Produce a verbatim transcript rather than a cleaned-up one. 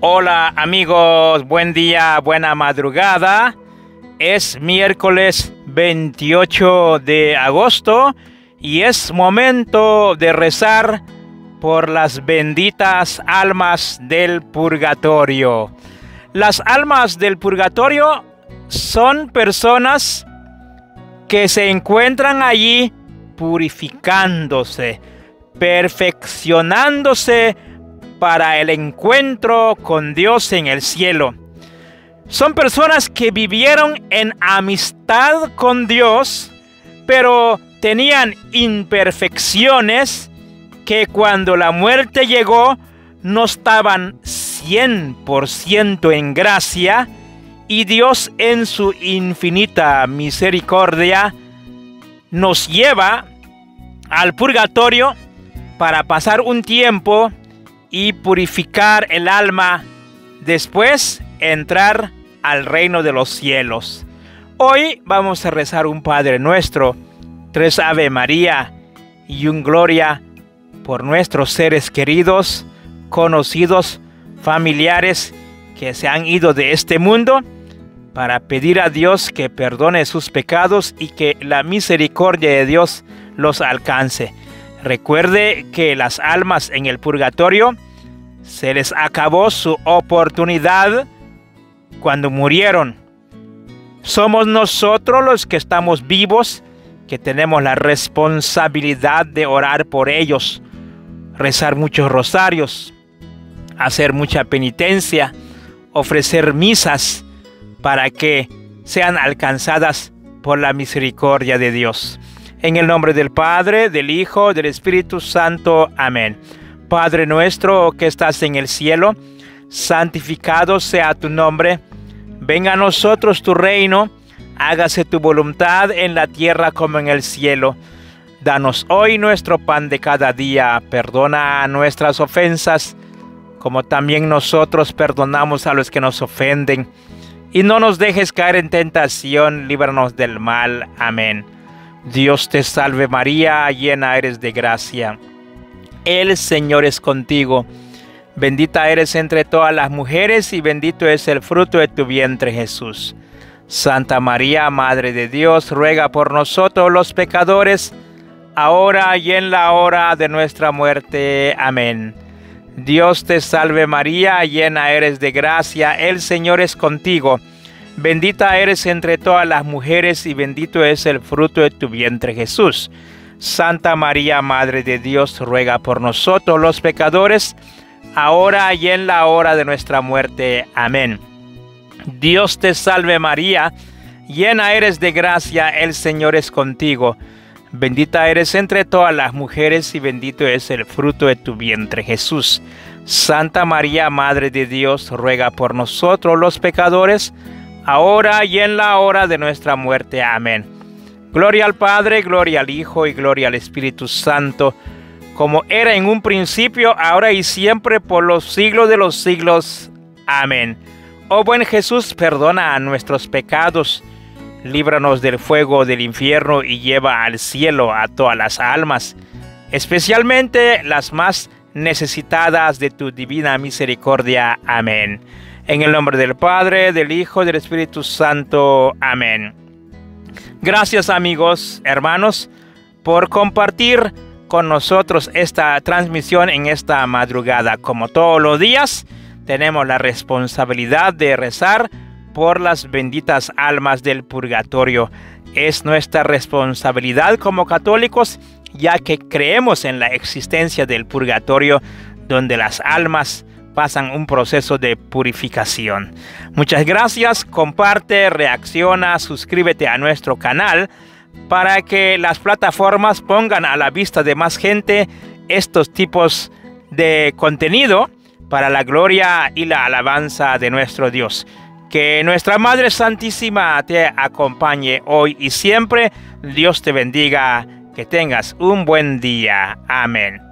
Hola amigos, buen día, buena madrugada. Es miércoles veintiocho de agosto y es momento de rezar por las benditas almas del purgatorio. Las almas del purgatorio son personas que se encuentran allí purificándose, perfeccionándose para el encuentro con Dios en el cielo. Son personas que vivieron en amistad con Dios, pero tenían imperfecciones que cuando la muerte llegó no estaban cien por ciento en gracia, y Dios en su infinita misericordia nos lleva al purgatorio para pasar un tiempo y purificar el alma, después entrar al reino de los cielos. Hoy vamos a rezar un Padre Nuestro, tres Ave María y un Gloria por nuestros seres queridos, conocidos, familiares que se han ido de este mundo, para pedir a Dios que perdone sus pecados y que la misericordia de Dios los alcance. Recuerde que las almas en el purgatorio se les acabó su oportunidad cuando murieron. Somos nosotros los que estamos vivos que tenemos la responsabilidad de orar por ellos, rezar muchos rosarios, hacer mucha penitencia, ofrecer misas para que sean alcanzadas por la misericordia de Dios. En el nombre del Padre, del Hijo, del Espíritu Santo. Amén. Padre nuestro que estás en el cielo, santificado sea tu nombre. Venga a nosotros tu reino, hágase tu voluntad en la tierra como en el cielo. Danos hoy nuestro pan de cada día, perdona nuestras ofensas, como también nosotros perdonamos a los que nos ofenden. Y no nos dejes caer en tentación, líbranos del mal. Amén. Dios te salve María, llena eres de gracia. El Señor es contigo. Bendita eres entre todas las mujeres y bendito es el fruto de tu vientre, Jesús. Santa María, Madre de Dios, ruega por nosotros los pecadores, ahora y en la hora de nuestra muerte. Amén. Dios te salve María, llena eres de gracia, el Señor es contigo. Bendita eres entre todas las mujeres y bendito es el fruto de tu vientre, Jesús. Santa María, Madre de Dios, ruega por nosotros los pecadores, ahora y en la hora de nuestra muerte. Amén. Dios te salve María, llena eres de gracia, el Señor es contigo. Bendita eres entre todas las mujeres y bendito es el fruto de tu vientre, Jesús. Santa María, Madre de Dios, ruega por nosotros los pecadores, ahora y en la hora de nuestra muerte. Amén. Gloria al Padre, gloria al Hijo y gloria al Espíritu Santo, como era en un principio, ahora y siempre, por los siglos de los siglos. Amén. Oh buen Jesús, perdona nuestros pecados, líbranos del fuego del infierno y lleva al cielo a todas las almas, especialmente las más necesitadas de tu divina misericordia. Amén. En el nombre del Padre, del Hijo y del Espíritu Santo. Amén. Gracias amigos, hermanos, por compartir con nosotros esta transmisión en esta madrugada. Como todos los días, tenemos la responsabilidad de rezar por las benditas almas del purgatorio. Es nuestra responsabilidad como católicos, ya que creemos en la existencia del purgatorio, donde las almas pasan un proceso de purificación. Muchas gracias, comparte, reacciona, suscríbete a nuestro canal para que las plataformas pongan a la vista de más gente estos tipos de contenido para la gloria y la alabanza de nuestro Dios. Que nuestra Madre Santísima te acompañe hoy y siempre. Dios te bendiga. Que tengas un buen día. Amén.